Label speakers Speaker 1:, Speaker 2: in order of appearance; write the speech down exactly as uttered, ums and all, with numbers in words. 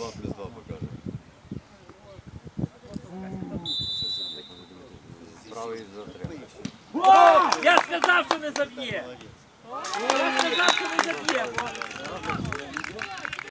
Speaker 1: два плюс два покаже. Правий затримав.
Speaker 2: Я сказав, що не заб'є! Я сказав, що не заб'є!